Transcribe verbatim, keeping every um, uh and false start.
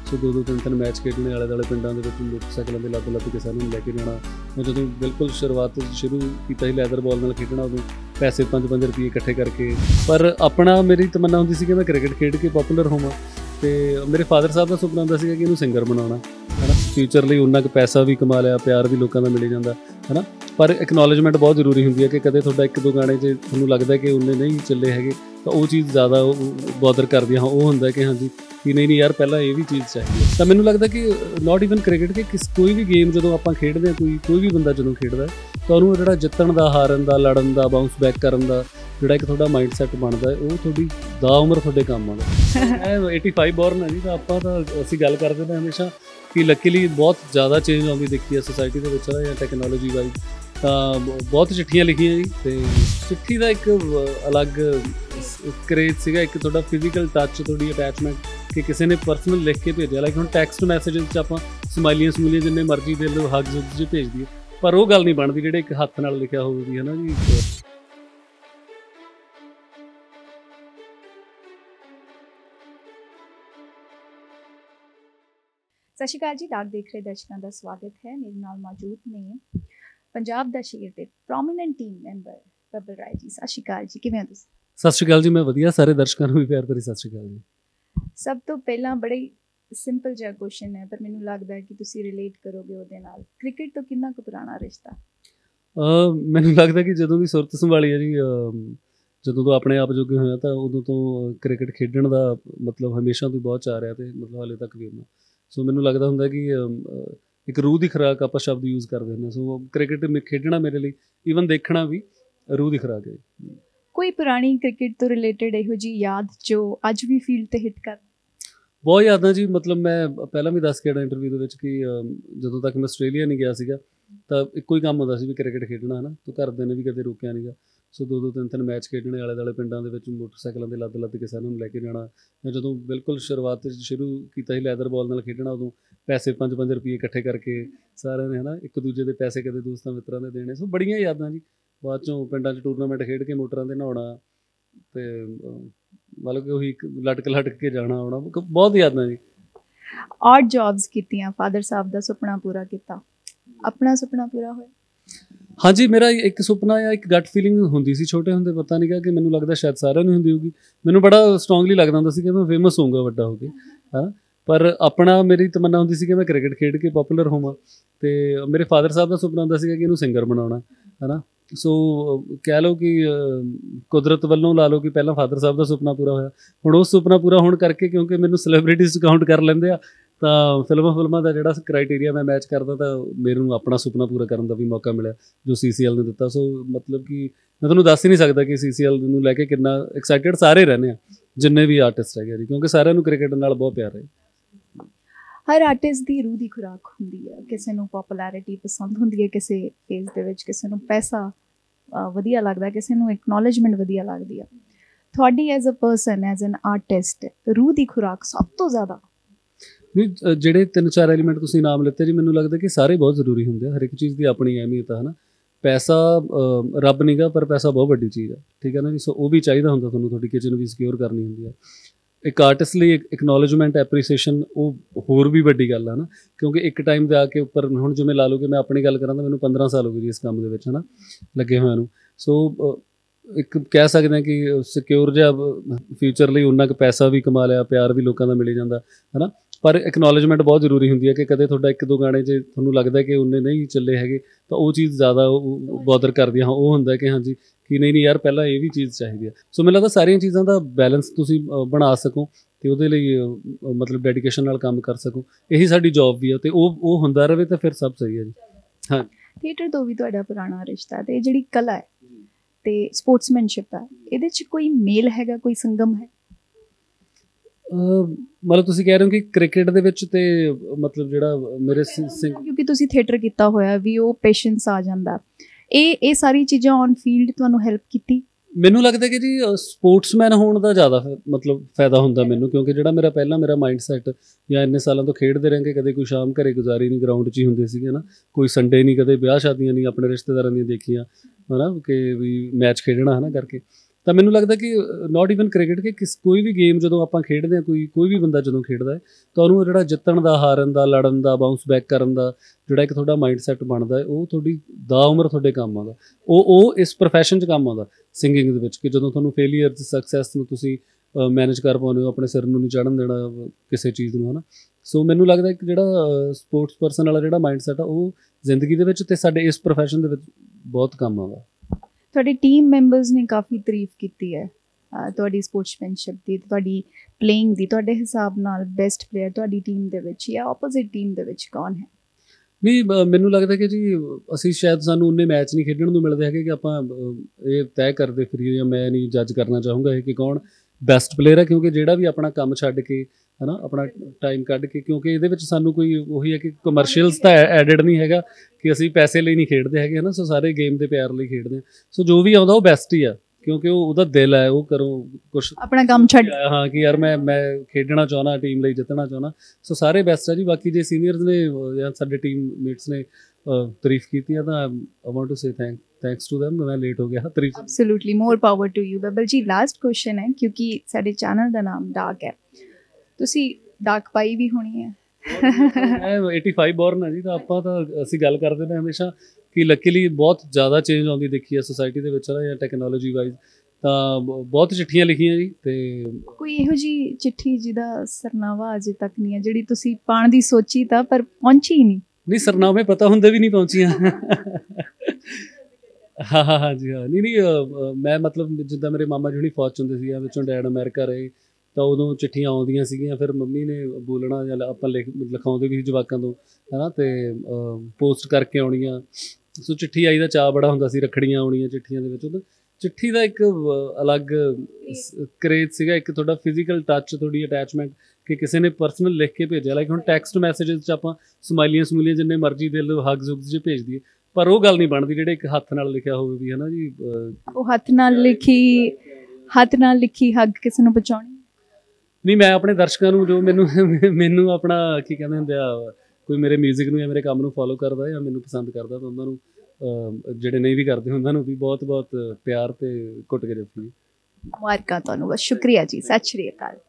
ਸੋ ਦੋ ਦੋ ਤਿੰਨ ਤਿੰਨ ਮੈਚ ਖੇਡਣੇ, ਆਲੇ ਦੁਆਲੇ ਪਿੰਡਾਂ ਦੇ ਵਿੱਚ ਮੋਟਰਸਾਈਕਲਾਂ ਦੇ ਲੱਦ ਲੱਦ ਕੇ ਸਾਨੂੰ ਲੈ ਕੇ ਜਾਣਾ। ਮੈਂ ਜਦੋਂ ਬਿਲਕੁਲ ਸ਼ੁਰੂਆਤ ਸ਼ੁਰੂ ਕੀਤਾ ਸੀ ਲੈਦਰ ਬਾਲ ਨਾਲ ਖੇਡਣਾ, ਉਦੋਂ ਪੈਸੇ ਪੰਜ ਪੰਜ ਰੁਪਏ ਇਕੱਠੇ ਕਰਕੇ। ਪਰ ਆਪਣਾ ਮੇਰੀ ਤਮੰਨਾ ਹੁੰਦੀ ਸੀ ਕਿ ਮੈਂ ਕ੍ਰਿਕਟ ਖੇਡ ਕੇ ਪੋਪੂਲਰ ਹੋਵਾਂ, ਅਤੇ ਮੇਰੇ ਫਾਦਰ ਸਾਹਿਬ ਦਾ ਸੁਪਨਾ ਹੁੰਦਾ ਸੀਗਾ ਕਿ ਇਹਨੂੰ ਸਿੰਗਰ ਬਣਾਉਣਾ ਹੈ ਨਾ। ਫਿਊਚਰ ਲਈ ਉਨਾ ਕੁ ਪੈਸਾ ਵੀ ਕਮਾ ਲਿਆ, ਪਿਆਰ ਵੀ ਲੋਕਾਂ ਦਾ ਮਿਲ ਜਾਂਦਾ ਹੈ ਨਾ। ਪਰ ਐਕਨੋਲੇਜਮੈਂਟ ਬਹੁਤ ਜ਼ਰੂਰੀ ਹੁੰਦੀ ਹੈ ਕਿ ਕਦੇ ਤੁਹਾਡਾ ਇੱਕ ਦੋ ਗਾਣੇ 'ਚ ਤੁਹਾਨੂੰ ਲੱਗਦਾ ਕਿ ਉਹਨੇ ਨਹੀਂ ਚੱਲੇ ਹੈਗੇ, ਤਾਂ ਉਹ ਚੀਜ਼ ਜ਼ਿਆਦਾ ਬੋਦਰ ਕਰਦੀ ਹਾਂ। ਉਹ ਹੁੰਦਾ ਕਿ ਹਾਂਜੀ ਕਿ ਨਹੀਂ ਨਹੀਂ ਯਾਰ ਪਹਿਲਾਂ ਇਹ ਵੀ ਚੀਜ਼ ਚਾਹੀਦੀ ਹੈ। ਤਾਂ ਮੈਨੂੰ ਲੱਗਦਾ ਕਿ ਨਾਟ ਈਵਨ ਕ੍ਰਿਕਟ, ਕਿ ਕਿਸ ਕੋਈ ਵੀ ਗੇਮ ਜਦੋਂ ਆਪਾਂ ਖੇਡਦੇ ਹਾਂ, ਕੋਈ ਕੋਈ ਵੀ ਬੰਦਾ ਜਦੋਂ ਖੇਡਦਾ ਤਾਂ ਉਹਨੂੰ ਜਿਹੜਾ ਜਿੱਤਣ ਦਾ, ਹਾਰਨ ਦਾ, ਲੜਨ ਦਾ, ਬਾਊਂਸ ਬੈਕ ਕਰਨ ਦਾ ਜਿਹੜਾ ਇੱਕ ਤੁਹਾਡਾ ਮਾਈਂਡ ਸੈੱਟ ਬਣਦਾ, ਉਹ ਤੁਹਾਡੀ ਦਾ ਉਮਰ ਤੁਹਾਡੇ ਕੰਮ ਆਉਂਦਾ। ਮੈਂ ਏਟੀ ਫਾਈਵ ਬੋਰਨ ਹਾਂ ਜੀ, ਤਾਂ ਆਪਾਂ ਤਾਂ ਅਸੀਂ ਗੱਲ ਕਰਦੇ ਨੇ ਹਮੇਸ਼ਾ ਕਿ ਲੱਕੀਲੀ ਬਹੁਤ ਜ਼ਿਆਦਾ ਚੇਂਜ ਆਉਂਦੀ ਦੇਖੀ ਹੈ ਸੋਸਾਇਟੀ ਦੇ ਵਿੱਚ ਜਾਂ ਟੈਕਨੋਲੋਜੀ ਵਾਈਜ਼। ਤਾਂ ਬਹੁਤ ਚਿੱਠੀਆਂ ਲਿਖੀਆਂ ਜੀ, ਅਤੇ ਚਿੱਠੀ ਦਾ ਇੱਕ ਅਲੱਗ ਕਰੇਜ਼ ਸੀਗਾ, ਇੱਕ ਤੁਹਾਡਾ ਫਿਜ਼ੀਕਲ ਟੱਚ, ਤੁਹਾਡੀ ਅਟੈਚਮੈਂਟ, ਕਿ ਕਿਸੇ ਨੇ ਪਰਸਨਲ ਲਿਖ ਕੇ ਭੇਜਿਆ। ਲਾਈਕ ਹੁਣ ਟੈਕਸਟ ਮੈਸੇਜ 'ਚ ਆਪਾਂ ਸਮਾਈਲੀਆਂ ਸਮੂਲੀਆਂ ਜਿੰਨੇ ਮਰਜ਼ੀ ਦੇ ਲਓ, ਹੱਗਸ ਜੇ ਭੇਜ ਦਈਏ, ਪਰ ਉਹ ਗੱਲ ਨਹੀਂ ਬਣਦੀ ਜਿਹੜੇ ਇੱਕ ਹੱਥ ਨਾਲ ਲਿਖਿਆ ਹੋਊਗੀ ਹੈ ਨਾ ਜੀ। ਸਤਿ ਸ਼੍ਰੀ ਅਕਾਲ ਜੀ, ਡਾਕ ਦੇਖ ਰਹੇ ਦਰਸ਼ਕਾਂ ਦਾ ਸਵਾਗਤ ਹੈ। ਮੇਰੇ ਨਾਲ ਮੌਜੂਦ ਨੇ ਪੰਜਾਬ ਦਾ ਸ਼ੇਰ ਦੇ prominent team member Babbal Rai ji. ਸਤਿ ਸ਼੍ਰੀ ਅਕਾਲ ਜੀ, ਕਿਵੇਂ ਹੋ ਤੁਸੀਂ? ਸਤਿ ਸ਼੍ਰੀ ਅਕਾਲ ਜੀ, ਮੈਂ ਵਧੀਆ। ਸਾਰੇ ਦਰਸ਼ਕਾਂ ਨੂੰ ਵੀ ਪਿਆਰ ਭਰੀ ਸਤਿ ਸ਼੍ਰੀ ਅਕਾਲ ਜੀ। ਸਭ ਤੋਂ ਪਹਿਲਾਂ ਬੜਾ ਹੀ ਸਿੰਪਲ ਜਿਹਾ ਕੁਐਸਚਨ ਹੈ, ਪਰ ਮੈਨੂੰ ਲੱਗਦਾ ਹੈ ਕਿ ਤੁਸੀਂ ਰਿਲੇਟ ਕਰੋਗੇ ਉਹਦੇ ਨਾਲ। ਕ੍ਰਿਕਟ ਤੋਂ ਕਿੰਨਾ ਕੁ ਪੁਰਾਣਾ ਰਿਸ਼ਤਾ? ਮੈਨੂੰ ਲੱਗਦਾ ਕਿ ਜਦੋਂ ਦੀ ਸੁਰਤ ਸੰਭਾਲੀ ਹੈ ਜੀ, ਜਦੋਂ ਤੋਂ ਆਪਣੇ ਆਪ ਜੋਗੇ ਹੋਇਆ, ਤਾਂ ਉਦੋਂ ਤੋਂ ਕ੍ਰਿਕਟ ਖੇਡਣ ਦਾ ਮਤਲਬ ਹਮੇਸ਼ਾ ਤੋਂ ਬਹੁਤ ਚਾਹ ਰਿਹਾ, ਅਤੇ ਮਤਲਬ ਹਾਲੇ ਤੱਕ ਵੀ ਉਹਨਾਂ। ਸੋ ਮੈਨੂੰ ਲੱਗਦਾ ਹੁੰਦਾ ਕਿ ਇੱਕ ਰੂਹ ਦੀ ਖੁਰਾਕ ਆਪਾਂ ਸ਼ਬਦ ਯੂਜ਼ ਕਰਦੇ ਹੁੰਦੇ। ਸੋ ਕ੍ਰਿਕਟ ਖੇਡਣਾ ਮੇਰੇ ਲਈ, ਈਵਨ ਦੇਖਣਾ ਵੀ ਰੂਹ ਦੀ ਖੁਰਾਕ ਹੈ। ਕੋਈ ਪੁਰਾਣੀ ਕ੍ਰਿਕਟ ਤੋਂ ਰਿਲੇਟਡ ਇਹੋ ਜਿਹੀ ਯਾਦ ਜੋ ਅੱਜ ਵੀ ਫੀਲਡ 'ਤੇ ਹਿੱਟ ਕਰ? ਬਹੁਤ ਯਾਦਾਂ ਜੀ। ਮਤਲਬ ਮੈਂ ਪਹਿਲਾਂ ਵੀ ਦੱਸ ਕੇ ਆਇਆ ਇੰਟਰਵਿਊ ਦੇ ਵਿੱਚ ਕਿ ਜਦੋਂ ਤੱਕ ਮੈਂ ਆਸਟ੍ਰੇਲੀਆ ਨਹੀਂ ਗਿਆ ਸੀਗਾ, ਤਾਂ ਇੱਕੋ ਹੀ ਕੰਮ ਹੁੰਦਾ ਸੀ ਵੀ ਕ੍ਰਿਕਟ ਖੇਡਣਾ ਹੈ ਨਾ। ਤਾਂ ਘਰਦਿਆਂ ਨੇ ਵੀ ਕਦੇ ਰੋਕਿਆ ਨਹੀਂ ਗਾ। ਸੋ ਦੋ ਦੋ ਤਿੰਨ ਤਿੰਨ ਮੈਚ ਖੇਡਣੇ, ਆਲੇ ਦੁਆਲੇ ਪਿੰਡਾਂ ਦੇ ਵਿੱਚ ਮੋਟਰਸਾਈਕਲਾਂ ਦੇ ਲੱਦ ਲੱਦ ਕੇ ਸਾਨੂੰ ਲੈ ਕੇ ਜਾਣਾ। ਮੈਂ ਜਦੋਂ ਬਿਲਕੁਲ ਸ਼ੁਰੂਆਤ ਸ਼ੁਰੂ ਕੀਤਾ ਸੀ ਲੈਦਰ ਬਾਲ ਨਾਲ ਖੇਡਣਾ, ਉਦੋਂ ਪੈਸੇ ਪੰਜ ਪੰਜ ਰੁਪਏ ਇਕੱਠੇ ਕਰਕੇ ਸਾਰਿਆਂ ਨੇ ਹੈ ਨਾ ਇੱਕ ਦੂਜੇ ਦੇ ਪੈਸੇ ਕਦੇ ਦੋਸਤਾਂ ਮਿੱਤਰਾਂ ਦੇ ਦੇਣੇ। ਸੋ ਬੜੀਆਂ ਯਾਦਾਂ ਜੀ। ਬਾਅਦ 'ਚੋਂ ਪਿੰਡਾਂ 'ਚ ਟੂਰਨਾਮੈਂਟ ਖੇਡ ਕੇ ਮੋਟਰਾਂ 'ਤੇ ਨਹਾਉਣਾ, ਅਤੇ ਮਤਲਬ ਕਿ ਉਹੀ ਲਟਕ ਲਟਕ ਕੇ ਜਾਣਾ ਆਉਣਾ, ਬਹੁਤ ਯਾਦਾਂ ਜੀ। ਆਡ ਜੌਬਸ ਕੀਤੀਆਂ, ਫਾਦਰ ਸਾਹਿਬ ਦਾ ਸੁਪਨਾ ਪੂਰਾ ਕੀਤਾ, ਆਪਣਾ ਸੁਪਨਾ ਪੂਰਾ ਹੋਇਆ? ਹਾਂਜੀ, ਮੇਰਾ ਇੱਕ ਸੁਪਨਾ ਜਾਂ ਇੱਕ ਗੱਟ ਫੀਲਿੰਗ ਹੁੰਦੀ ਸੀ ਛੋਟੇ ਹੁੰਦੇ, ਪਤਾ ਨਹੀਂ ਗਾ ਕਿ ਮੈਨੂੰ ਲੱਗਦਾ ਸ਼ਾਇਦ ਸਾਰਿਆਂ ਨੂੰ ਹੁੰਦੀ ਹੋਊਗੀ। ਮੈਨੂੰ ਬੜਾ ਸਟਰੋਂਗਲੀ ਲੱਗਦਾ ਹੁੰਦਾ ਸੀ ਕਿ ਮੈਂ ਫੇਮਸ ਹੋਊਂਗਾ ਵੱਡਾ ਹੋ ਕੇ, ਹਾਂ। ਪਰ ਆਪਣਾ ਮੇਰੀ ਤਮੰਨਾ ਹੁੰਦੀ ਸੀ ਕਿ ਮੈਂ ਕ੍ਰਿਕਟ ਖੇਡ ਕੇ ਪੋਪੂਲਰ ਹੋਵਾਂ, ਅਤੇ ਮੇਰੇ ਫਾਦਰ ਸਾਹਿਬ ਦਾ ਸੁਪਨਾ ਹੁੰਦਾ ਸੀਗਾ ਕਿ ਇਹਨੂੰ ਸਿੰਗਰ ਬਣਾਉਣਾ ਹੈ ਨਾ। ਸੋ ਕਹਿ ਲਓ ਕਿ ਕੁਦਰਤ ਵੱਲੋਂ ਲਾ ਲਓ ਕਿ ਪਹਿਲਾਂ ਫਾਦਰ ਸਾਹਿਬ ਦਾ ਸੁਪਨਾ ਪੂਰਾ ਹੋਇਆ। ਹੁਣ ਉਸ ਸੁਪਨਾ ਪੂਰਾ ਹੋਣ ਕਰਕੇ, ਕਿਉਂਕਿ ਮੈਨੂੰ ਸੈਲੀਬ੍ਰਿਟੀਜ਼ ਕਾਊਂਟ ਕਰ ਲੈਂਦੇ ਆ, ਤਾਂ ਫਿਲਮਾਂ ਫਿਲਮਾਂ ਦਾ ਜਿਹੜਾ ਕ੍ਰਾਈਟੇਰੀਆ ਮੈਂ ਮੈਚ ਕਰਦਾ, ਤਾਂ ਮੈਨੂੰ ਆਪਣਾ ਸੁਪਨਾ ਪੂਰਾ ਕਰਨ ਦਾ ਵੀ ਮੌਕਾ ਮਿਲਿਆ ਜੋ ਸੀ ਸੀ ਐਲ ਨੇ ਦਿੱਤਾ। ਸੋ ਮਤਲਬ ਕਿ ਮੈਂ ਤੁਹਾਨੂੰ ਦੱਸ ਹੀ ਨਹੀਂ ਸਕਦਾ ਕਿ ਸੀ ਸੀ ਐਲ ਨੂੰ ਲੈ ਕੇ ਕਿੰਨਾ ਐਕਸਾਈਟਿਡ ਸਾਰੇ ਰਹਿੰਦੇ ਆ, ਜਿੰਨੇ ਵੀ ਆਰਟਿਸਟ ਹੈਗੇ ਜੀ, ਕਿਉਂਕਿ ਸਾਰਿਆਂ ਨੂੰ ਕ੍ਰਿਕਟ ਨਾਲ ਬਹੁਤ ਪਿਆਰ ਹੈ। ਹਰ ਆਰਟਿਸਟ ਦੀ ਰੂਹ ਦੀ ਖੁਰਾਕ ਹੁੰਦੀ ਹੈ। ਕਿਸੇ ਨੂੰ ਪੋਪੂਲੈਰਿਟੀ ਪਸੰਦ ਹੁੰਦੀ ਹੈ ਕਿਸੇ ਫੇਜ਼ ਦੇ ਵਿੱਚ, ਕਿਸੇ ਨੂੰ ਪੈਸਾ ਵਧੀਆ ਲੱਗਦਾ, ਕਿਸੇ ਨੂੰ ਐਕਨੋਲੇਜਮੈਂਟ ਵਧੀਆ ਲੱਗਦੀ ਆ। ਤੁਹਾਡੀ as a person, as an artist, ਰੂਹ ਦੀ ਖੁਰਾਕ ਸਭ ਤੋਂ ਜ਼ਿਆਦਾ? ਨਹੀਂ, ਜਿਹੜੇ ਤਿੰਨ ਚਾਰ ਐਲੀਮੈਂਟ ਤੁਸੀਂ ਨਾਮ ਲਿੱਤੇ ਜੀ, ਮੈਨੂੰ ਲੱਗਦਾ ਕਿ ਸਾਰੇ ਬਹੁਤ ਜ਼ਰੂਰੀ ਹੁੰਦੇ ਆ। ਹਰ ਇੱਕ ਚੀਜ਼ ਦੀ ਆਪਣੀ ਅਹਿਮੀਅਤ ਹੈ ਨਾ। ਪੈਸਾ ਰੱਬ ਨਹੀਂ ਗਾ, ਪਰ ਪੈਸਾ ਬਹੁਤ ਵੱਡੀ ਚੀਜ਼ ਆ, ਠੀਕ ਹੈ ਨਾ ਜੀ। ਸੋ ਉਹ ਵੀ ਚਾਹੀਦਾ ਹੁੰਦਾ ਤੁਹਾਨੂੰ, ਤੁਹਾਡੀ ਕਿਚਨ ਵੀ ਸਿਕਿਉਰ ਕਰਨੀ ਹੁੰਦੀ ਹੈ। ਇੱਕ ਆਰਟਿਸਟ ਲਈ ਐਕਨੋਲੇਜਮੈਂਟ, ਐਪਰੀਸੀਏਸ਼ਨ, ਉਹ ਹੋਰ ਵੀ ਵੱਡੀ ਗੱਲ ਹੈ ਨਾ। ਕਿਉਂਕਿ ਇੱਕ ਟਾਈਮ 'ਤੇ ਆ ਕੇ ਉੱਪਰ, ਹੁਣ ਜਿਵੇਂ ਲਾ ਲਓ ਕਿ ਮੈਂ ਆਪਣੀ ਗੱਲ ਕਰਾਂ ਤਾਂ ਮੈਨੂੰ ਪੰਦਰਾਂ ਸਾਲ ਹੋ ਗਏ ਜੀ ਇਸ ਕੰਮ ਦੇ ਵਿੱਚ ਹੈ ਨਾ ਲੱਗੇ ਹੋਇਆਂ ਨੂੰ। ਸੋ ਇੱਕ ਕਹਿ ਸਕਦੇ ਹਾਂ ਕਿ ਸਿਕਿਉਰ ਜਿਹਾ ਫਿਊਚਰ ਲਈ ਉਨਾ ਕੁ ਪੈਸਾ ਵੀ ਕਮਾ ਲਿਆ, ਪਿਆਰ ਵੀ ਲੋਕਾਂ ਦਾ ਮਿਲ ਜਾਂਦਾ ਹੈ ਨਾ। ਪਰ ਐਕਨੋਲੇਜਮੈਂਟ ਬਹੁਤ ਜ਼ਰੂਰੀ ਹੁੰਦੀ ਹੈ ਕਿ ਕਦੇ ਤੁਹਾਡਾ ਇੱਕ ਦੋ ਗਾਣੇ 'ਚ ਤੁਹਾਨੂੰ ਲੱਗਦਾ ਕਿ ਉਹਨੇ ਨਹੀਂ ਚੱਲੇ ਹੈਗੇ, ਤਾਂ ਉਹ ਚੀਜ਼ ਜ਼ਿਆਦਾ ਬੋਦਰ ਕਰਦੀ ਹਾਂ। ਉਹ ਹੁੰਦਾ ਕਿ ਹਾਂਜੀ ਕਿ ਨਹੀਂ ਨਹੀਂ ਯਾਰ ਪਹਿਲਾਂ ਇਹ ਵੀ ਚੀਜ਼ ਚਾਹੀਦੀ ਹੈ। ਸੋ ਮੈਨੂੰ ਲੱਗਦਾ ਸਾਰੀਆਂ ਚੀਜ਼ਾਂ ਦਾ ਬੈਲੈਂਸ ਤੁਸੀਂ ਬਣਾ ਸਕੋ, ਅਤੇ ਉਹਦੇ ਲਈ ਮਤਲਬ ਡੈਡੀਕੇਸ਼ਨ ਨਾਲ ਕੰਮ ਕਰ ਸਕੋ। ਇਹੀ ਸਾਡੀ ਜੋਬ ਵੀ ਹੈ, ਅਤੇ ਉਹ ਉਹ ਹੁੰਦਾ ਰਹੇ ਤਾਂ ਫਿਰ ਸਭ ਸਹੀ ਹੈ ਜੀ। ਹਾਂ, ਥੀਏਟਰ ਤੋਂ ਵੀ ਤੁਹਾਡਾ ਪੁਰਾਣਾ ਰਿਸ਼ਤਾ, ਅਤੇ ਜਿਹੜੀ ਕਲਾ ਹੈ ਅਤੇ ਸਪੋਰਟਸਮੈਨਸ਼ਿਪ ਹੈ, ਇਹਦੇ 'ਚ ਕੋਈ ਮੇਲ ਹੈਗਾ, ਕੋਈ ਸੰਗਮ ਹੈ? ਮਤਲਬ ਤੁਸੀਂ ਕਹਿ ਰਹੇ ਹੋ ਕਿ ਕ੍ਰਿਕਟ ਦੇ ਵਿੱਚ, ਅਤੇ ਮਤਲਬ ਜਿਹੜਾ ਮੇਰੇ ਕਿਉਂਕਿ ਤੁਸੀਂ ਥੀਏਟਰ ਕੀਤਾ ਹੋਇਆ ਵੀ, ਉਹ ਪੇਸ਼ੈਂਸ ਆ ਜਾਂਦਾ, ਇਹ ਇਹ ਸਾਰੀ ਚੀਜ਼ਾਂ ਔਨ ਫੀਲਡ ਤੁਹਾਨੂੰ ਹੈਲਪ ਕੀਤੀ? ਮੈਨੂੰ ਲੱਗਦਾ ਕਿ ਜੀ ਸਪੋਰਟਸਮੈਨ ਹੋਣ ਦਾ ਜ਼ਿਆਦਾ ਮਤਲਬ ਫਾਇਦਾ ਹੁੰਦਾ ਮੈਨੂੰ, ਕਿਉਂਕਿ ਜਿਹੜਾ ਮੇਰਾ ਪਹਿਲਾਂ ਮੇਰਾ ਮਾਈਂਡ ਸੈੱਟ, ਜਾਂ ਇੰਨੇ ਸਾਲਾਂ ਤੋਂ ਖੇਡਦੇ ਰਹਿੰਗੇ, ਕਦੇ ਕੋਈ ਸ਼ਾਮ ਘਰੇ ਗੁਜ਼ਾਰੀ ਨਹੀਂ, ਗਰਾਊਂਡ 'ਚ ਹੀ ਹੁੰਦੇ ਸੀਗੇ ਨਾ। ਕੋਈ ਸੰਡੇ ਨਹੀਂ, ਕਦੇ ਵਿਆਹ ਸ਼ਾਦੀਆਂ ਨਹੀਂ ਆਪਣੇ ਰਿਸ਼ਤੇਦਾਰਾਂ ਦੀਆਂ ਦੇਖੀਆਂ ਹੈ ਨਾ, ਕਿ ਵੀ ਮੈਚ ਖੇਡਣਾ ਹੈ ਨਾ ਕਰਕੇ। ਤਾਂ ਮੈਨੂੰ ਲੱਗਦਾ ਕਿ ਨਾਟ ਈਵਨ ਕ੍ਰਿਕਟ ਕਿ ਕਿਸ ਕੋਈ ਵੀ ਗੇਮ ਜਦੋਂ ਆਪਾਂ ਖੇਡਦੇ ਹਾਂ, ਕੋਈ ਕੋਈ ਵੀ ਬੰਦਾ ਜਦੋਂ ਖੇਡਦਾ ਹੈ ਤਾਂ ਉਹਨੂੰ ਜਿਹੜਾ ਜਿੱਤਣ ਦਾ, ਹਾਰਨ ਦਾ, ਲੜਨ ਦਾ, ਬਾਊਂਸ ਬੈਕ ਕਰਨ ਦਾ ਜਿਹੜਾ ਇੱਕ ਤੁਹਾਡਾ ਮਾਈਂਡ ਸੈੱਟ ਬਣਦਾ ਹੈ, ਉਹ ਤੁਹਾਡੀ ਦਾ ਉਮਰ ਤੁਹਾਡੇ ਕੰਮ ਆਉਂਦਾ। ਉਹ ਉਹ ਇਸ ਪ੍ਰੋਫੈਸ਼ਨ 'ਚ ਕੰਮ ਆਉਂਦਾ ਸਿੰਗਿੰਗ ਦੇ ਵਿੱਚ, ਕਿ ਜਦੋਂ ਤੁਹਾਨੂੰ ਫੇਲੀਅਰ ਸਕਸੈਸ ਨੂੰ ਤੁਸੀਂ ਮੈਨੇਜ ਕਰ ਪਾਉਂਦੇ ਹੋ, ਆਪਣੇ ਸਿਰ ਨੂੰ ਨਹੀਂ ਚੜ੍ਹਨ ਦੇਣਾ ਕਿਸੇ ਚੀਜ਼ ਨੂੰ, ਹੈ ਨਾ। ਸੋ ਮੈਨੂੰ ਲੱਗਦਾ ਕਿ ਜਿਹੜਾ ਸਪੋਰਟਸ ਪਰਸਨ ਵਾਲਾ ਜਿਹੜਾ ਮਾਈਂਡ ਸੈੱਟ ਆ ਉਹ ਜ਼ਿੰਦਗੀ ਦੇ ਵਿੱਚ ਅਤੇ ਸਾਡੇ ਇਸ ਪ੍ਰੋਫੈਸ਼ਨ ਦੇ ਵਿੱਚ ਬਹੁਤ ਕੰਮ ਆਉਂਦਾ। ਤੁਹਾਡੇ ਟੀਮ ਮੈਂਬਰਸ ਨੇ ਕਾਫੀ ਤਾਰੀਫ ਕੀਤੀ ਹੈ ਤੁਹਾਡੀ ਸਪੋਰਟਸਮੈਨਸ਼ਿਪ ਦੀ, ਤੁਹਾਡੀ ਪਲੇਇੰਗ ਦੀ। ਤੁਹਾਡੇ ਹਿਸਾਬ ਨਾਲ ਬੈਸਟ ਪਲੇਅਰ ਤੁਹਾਡੀ ਟੀਮ ਦੇ ਵਿੱਚ ਜਾਂ ਆਪੋਜ਼ਿਟ ਟੀਮ ਦੇ ਵਿੱਚ ਕੌਣ ਹੈ? ਨਹੀਂ, ਮੈਨੂੰ ਲੱਗਦਾ ਕਿ ਜੀ ਅਸੀਂ ਸ਼ਾਇਦ ਸਾਨੂੰ ਉਨੇ ਮੈਚ ਨਹੀਂ ਖੇਡਣ ਨੂੰ ਮਿਲਦੇ ਹੈਗੇ ਕਿ ਆਪਾਂ ਇਹ ਤੈਅ ਕਰਦੇ ਫਿਰੀਏ, ਜਾਂ ਮੈਂ ਨਹੀਂ ਜੱਜ ਕਰਨਾ ਚਾਹੂੰਗਾ ਇਹ ਕਿ ਕੌਣ ਬੈਸਟ ਪਲੇਅਰ ਹੈ, ਕਿਉਂਕਿ ਜਿਹੜਾ ਵੀ ਆਪਣਾ ਕੰਮ ਛੱਡ ਕੇ, ਹੈ ਨਾ, ਆਪਣਾ ਟਾਈਮ ਕੱਢ ਕੇ, ਕਿਉਂਕਿ ਇਹਦੇ ਵਿੱਚ ਸਾਨੂੰ ਕੋਈ ਉਹੀ ਹੈ ਕਿ ਕਮਰਸ਼ੀਅਲਸ ਤਾਂ ਐਡਿਡ ਨਹੀਂ ਹੈਗਾ ਕਿ ਅਸੀਂ ਪੈਸੇ ਲਈ ਨਹੀਂ ਖੇਡਦੇ ਹੈਗੇ, ਹੈ ਨਾ। ਸੋ ਸਾਰੇ ਗੇਮ ਦੇ ਪਿਆਰ ਲਈ ਖੇਡਦੇ ਹਾਂ। ਸੋ ਜੋ ਵੀ ਆਉਂਦਾ ਉਹ ਬੈਸਟ ਹੀ ਆ, ਕਿਉਂਕਿ ਉਹ ਉਹਦਾ ਦਿਲ ਹੈ, ਉਹ ਕਰੋ ਕੁਛ ਆਪਣਾ ਕੰਮ ਛੱਡ, ਹਾਂ ਕਿ ਯਾਰ ਮੈਂ ਮੈਂ ਖੇਡਣਾ ਚਾਹੁੰਦਾ, ਟੀਮ ਲਈ ਜਿੱਤਣਾ ਚਾਹੁੰਦਾ। ਸੋ ਸਾਰੇ ਬੈਸਟ ਆ ਜੀ। ਬਾਕੀ ਜੇ ਸੀਨੀਅਰਸ ਨੇ ਜਾਂ ਸਾਡੇ ਟੀਮ ਮੇਟਸ ਨੇ ਤਾਰੀਫ ਕੀਤੀ ਆ ਤਾਂ I want to say thank thanks to them. ਮੈਂ ਲੇਟ ਹੋ ਗਿਆ ਤਾਰੀਫ। Absolutely, more power to you. Babbal ji, last question ਹੈ, ਕਿਉਂਕਿ ਸਾਡੇ ਚੈਨਲ ਦਾ ਨਾਮ ਡਾਕ ਹੈ, ਤੁਸੀਂ ਡਾਕ ਪਾਈ ਵੀ ਹੋਣੀ ਹੈ। ਮੈਂ ਏਟੀ ਫਾਈਵ ਬੋਰਨ ਹਾਂ ਜੀ, ਤਾਂ ਆਪਾਂ ਤਾਂ ਅਸੀਂ ਗੱਲ ਕਰਦੇ ਨੇ ਹਮੇਸ਼ਾ ਕਿ ਲੱਕੀਲੀ ਬਹੁਤ ਜ਼ਿਆਦਾ ਚੇਂਜ ਆਉਂਦੀ ਦੇਖੀ ਹੈ ਸੋਸਾਇਟੀ ਦੇ ਵਿੱਚ, ਜਾਂ ਟੈਕਨੋਲੋਜੀ ਵਾਈਜ਼। ਤਾਂ ਬਹੁਤ ਚਿੱਠੀਆਂ ਲਿਖੀਆਂ ਜੀ, ਅਤੇ ਕੋਈ ਇਹੋ ਜਿਹੀ ਚਿੱਠੀ ਜਿਹਦਾ ਸਰਨਾਵਾ ਅਜੇ ਤੱਕ ਨਹੀਂ ਹੈ, ਜਿਹੜੀ ਤੁਸੀਂ ਪਾਉਣ ਦੀ ਸੋਚੀ ਤਾਂ ਪਰ ਪਹੁੰਚੀ ਹੀ ਨਹੀਂ? ਨਹੀਂ, ਸਰਨਾਮੇ ਪਤਾ ਹੁੰਦੇ ਵੀ ਨਹੀਂ ਪਹੁੰਚੀਆਂ। ਹਾਂ ਹਾਂ ਹਾਂ ਜੀ ਹਾਂ। ਨਹੀਂ ਨਹੀਂ, ਮੈਂ ਮਤਲਬ ਜਿੱਦਾਂ ਮੇਰੇ ਮਾਮਾ ਜੀ ਹੁਣੀ ਫੌਜ 'ਚ ਹੁੰਦੇ ਸੀ, ਵਿੱਚੋਂ ਡੈਡ ਅਮਰੀਕਾ ਰਹੇ, ਤਾਂ ਉਦੋਂ ਚਿੱਠੀਆਂ ਆਉਂਦੀਆਂ ਸੀਗੀਆਂ। ਫਿਰ ਮੰਮੀ ਨੇ ਬੋਲਣਾ ਜਾਂ ਆਪਾਂ ਲਿਖ ਲਿਖਾਉਂਦੇ ਵੀ ਸੀ ਜਵਾਕਾਂ ਤੋਂ, ਹੈ ਨਾ, ਅਤੇ ਪੋਸਟ ਕਰਕੇ ਆਉਣੀਆਂ। ਸੋ ਚਿੱਠੀ ਆਈ ਦਾ ਚਾਅ ਬੜਾ ਹੁੰਦਾ ਸੀ, ਰੱਖੜੀਆਂ ਆਉਣੀਆਂ ਚਿੱਠੀਆਂ ਦੇ ਵਿੱਚ। ਉਦੋਂ ਚਿੱਠੀ ਦਾ ਇੱਕ ਅਲੱਗ ਕਰੇਜ਼ ਸੀਗਾ, ਇੱਕ ਤੁਹਾਡਾ ਫਿਜ਼ੀਕਲ ਟੱਚ, ਤੁਹਾਡੀ ਅਟੈਚਮੈਂਟ, ਕਿ ਕਿਸੇ ਨੇ ਪਰਸਨਲ ਲਿਖ ਕੇ ਭੇਜਿਆ। ਲਾਈਕ ਹੁਣ ਟੈਕਸਟ ਮੈਸੇਜਿਸ 'ਚ ਆਪਾਂ ਸਮਾਈਲੀਆਂ ਸਮੂਲੀਆਂ ਜਿੰਨੇ ਮਰਜ਼ੀ ਦਿਲ ਹੱਗਸ ਹੁਗਸ 'ਚ ਭੇਜ ਦਈਏ, ਪਰ ਉਹ ਗੱਲ ਨਹੀਂ ਬਣਦੀ ਜਿਹੜੇ ਇੱਕ ਹੱਥ ਨਾਲ ਲਿਖਿਆ ਹੋਵੇ ਵੀ, ਹੈ ਨਾ ਜੀ। ਉਹ ਹੱਥ ਨਾਲ ਲਿਖੀ ਹੱਥ ਨਾਲ ਲਿਖੀ ਹੱਗ ਕਿਸੇ ਨੂੰ ਪਹੁੰਚਾਉਣੀ। ਨਹੀਂ, ਮੈਂ ਆਪਣੇ ਦਰਸ਼ਕਾਂ ਨੂੰ, ਜੋ ਮੈਨੂੰ ਮੈਨੂੰ ਆਪਣਾ ਕੀ ਕਹਿੰਦੇ ਹੁੰਦੇ ਆ, ਕੋਈ ਮੇਰੇ ਮਿਊਜ਼ਿਕ ਨੂੰ ਜਾਂ ਮੇਰੇ ਕੰਮ ਨੂੰ ਫੋਲੋ ਕਰਦਾ ਜਾਂ ਮੈਨੂੰ ਪਸੰਦ ਕਰਦਾ, ਤਾਂ ਉਹਨਾਂ ਨੂੰ, ਜਿਹੜੇ ਨਹੀਂ ਵੀ ਕਰਦੇ ਉਹਨਾਂ ਨੂੰ ਵੀ ਬਹੁਤ ਬਹੁਤ ਪਿਆਰ ਅਤੇ ਘੁੱਟ ਕੇ ਰੱਖੀ। ਮੁਬਾਰਕਾਂ ਤੁਹਾਨੂੰ। ਬਸ ਸ਼ੁਕਰੀਆ ਜੀ, ਸਤਿ ਸ਼੍ਰੀ ਅਕਾਲ।